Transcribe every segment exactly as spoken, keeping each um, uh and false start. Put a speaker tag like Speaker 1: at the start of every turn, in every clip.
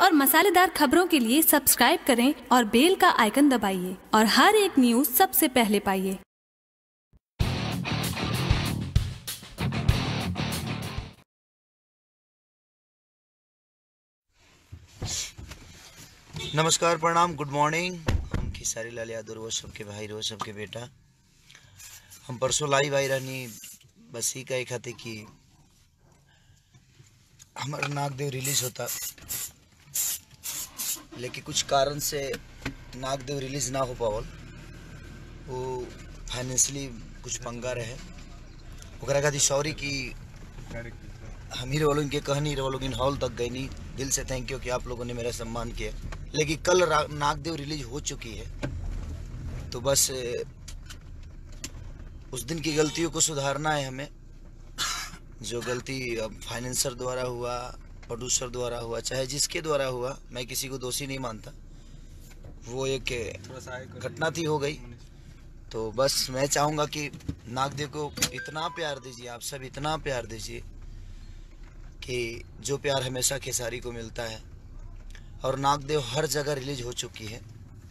Speaker 1: और मसालेदार खबरों के लिए सब्सक्राइब करें और बेल का आइकन दबाइए और हर एक न्यूज सबसे पहले पाइए।
Speaker 2: नमस्कार, प्रणाम, गुड मॉर्निंग। हम खेसारी लाल यादव रोज सबके भाई रोज सबके बेटा। हम परसों लाइव आई रहनी बस ही कहे खाते कि हमारा नागदेव रिलीज होता, लेकिन कुछ कारण से नागदेव रिलीज ना हो पावल। वो फाइनेंशियली कुछ पंगा रहे, ओकरा खातिर सॉरी कि हम ही लोग के कहनी रहो लोग इन हॉल तक गई नहीं। दिल से थैंक यू कि आप लोगों ने मेरा सम्मान किया। लेकिन कल नागदेव रिलीज हो चुकी है, तो बस उस दिन की गलतियों को सुधारना है हमें। जो गलती अब फाइनेंसर द्वारा हुआ, प्रोड्यूसर द्वारा हुआ, चाहे जिसके द्वारा हुआ, मैं किसी को दोषी नहीं मानता। वो एक घटना थी, हो गई। तो बस मैं चाहूँगा कि नागदेव को इतना प्यार दीजिए, आप सब इतना प्यार दीजिए कि जो प्यार हमेशा खेसारी को मिलता है। और नागदेव हर जगह रिलीज हो चुकी है।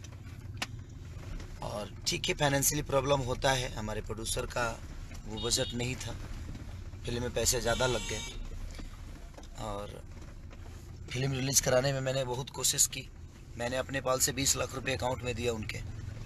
Speaker 2: और ठीक है, फाइनेंशियली प्रॉब्लम होता है। हमारे प्रोड्यूसर का वो बजट नहीं था, फिल्म में पैसे ज़्यादा लग गए और फिल्म रिलीज़ कराने में मैंने बहुत कोशिश की। मैंने अपने पाल से बीस लाख रुपए अकाउंट में दिया उनके,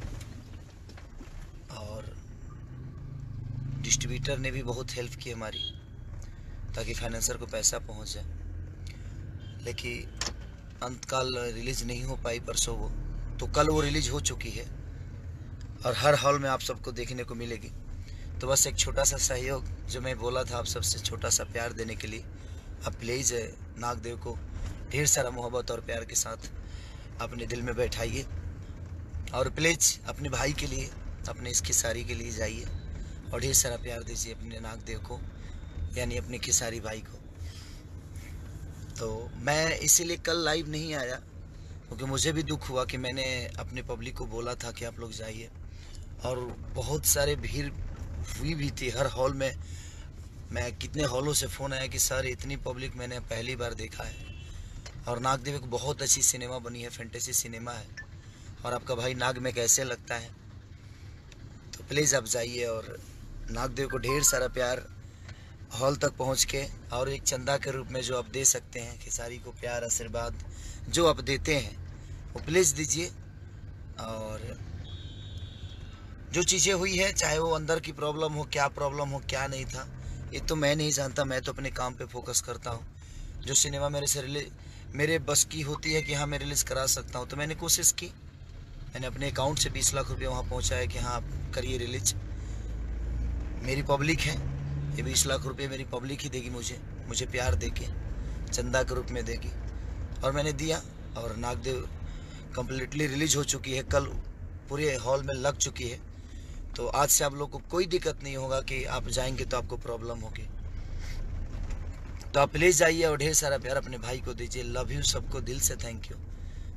Speaker 2: और डिस्ट्रीब्यूटर ने भी बहुत हेल्प की हमारी, ताकि फाइनेंसर को पैसा पहुंच जाए। लेकिन अंतकाल रिलीज नहीं हो पाई परसों वो, तो कल वो रिलीज हो चुकी है और हर हॉल में आप सबको देखने को मिलेगी। तो बस एक छोटा सा सहयोग जो मैं बोला था आप सबसे, छोटा सा प्यार देने के लिए आप प्लीज़ नागदेव को ढेर सारा मोहब्बत और प्यार के साथ अपने दिल में बैठाइए। और प्लीज़ अपने भाई के लिए, अपने इस खेसारी के लिए जाइए और ढेर सारा प्यार दीजिए अपने नागदेव को, यानी अपने खेसारी भाई को। तो मैं इसीलिए कल लाइव नहीं आया, क्योंकि मुझे भी दुख हुआ कि मैंने अपने पब्लिक को बोला था कि आप लोग जाइए, और बहुत सारे भीड़ हुई भी थी हर हॉल में। मैं कितने हॉलों से फ़ोन आया कि सर इतनी पब्लिक मैंने पहली बार देखा है। और नागदेव एक बहुत अच्छी सिनेमा बनी है, फैंटेसी सिनेमा है, और आपका भाई नाग में कैसे लगता है। तो प्लीज़ आप जाइए और नागदेव को ढेर सारा प्यार हॉल तक पहुंच के, और एक चंदा के रूप में जो आप दे सकते हैं खेसारी को प्यार, आशीर्वाद जो आप देते हैं वो प्लीज़ दीजिए। और जो चीज़ें हुई है, चाहे वो अंदर की प्रॉब्लम हो, क्या प्रॉब्लम हो, क्या नहीं था, ये तो मैं नहीं जानता। मैं तो अपने काम पे फोकस करता हूँ। जो सिनेमा मेरे से रिलीज मेरे बस की होती है कि हाँ मैं रिलीज़ करा सकता हूँ, तो मैंने कोशिश की। मैंने अपने अकाउंट से बीस लाख रुपये वहाँ पहुँचाया कि हाँ आप करिए रिलीज। मेरी पब्लिक है, ये बीस लाख रुपए मेरी पब्लिक ही देगी मुझे मुझे प्यार देके, चंदा के रूप में देगी। और मैंने दिया, और नागदेव कम्प्लीटली रिलीज हो चुकी है, कल पूरे हॉल में लग चुकी है। तो आज से आप लोग को कोई दिक्कत नहीं होगा कि आप जाएंगे तो आपको प्रॉब्लम होगी। तो आप प्लीज़ जाइए और ढेर सारा प्यार अपने भाई को दीजिए। लव यू सबको, दिल से थैंक यू।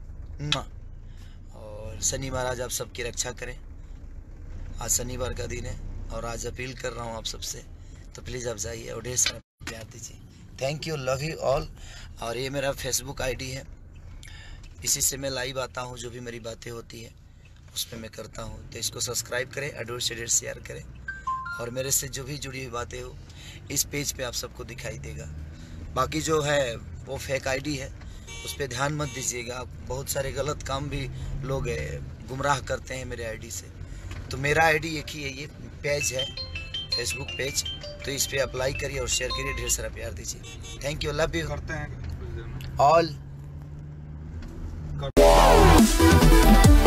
Speaker 2: और शनि महाराज आप सबकी रक्षा करें। आज शनिवार का दिन है और आज अपील कर रहा हूँ आप सबसे, तो प्लीज़ आप जाइए और ढेर सारा प्यार दीजिए। Thank you, love you all. और ये मेरा फेसबुक आईडी है, इसी से मैं लाइव आता हूँ। जो भी मेरी बातें होती है उस पर मैं करता हूँ, तो इसको सब्सक्राइब करें, अडोर से ढेर शेयर करें। और मेरे से जो भी जुड़ी हुई बातें हो इस पेज पे आप सबको दिखाई देगा। बाकी जो है वो फेक आईडी है, उस पर ध्यान मत दीजिएगा। बहुत सारे गलत काम भी लोग गुमराह करते हैं मेरे आईडी से। तो मेरा आईडी एक ही है, ये पेज है फेसबुक पेज, तो इस पे अप्लाई करिए और शेयर करिए। ढेर सारा प्यार दीजिए। थैंक यू, लव यू
Speaker 3: करते हैं
Speaker 2: ऑल।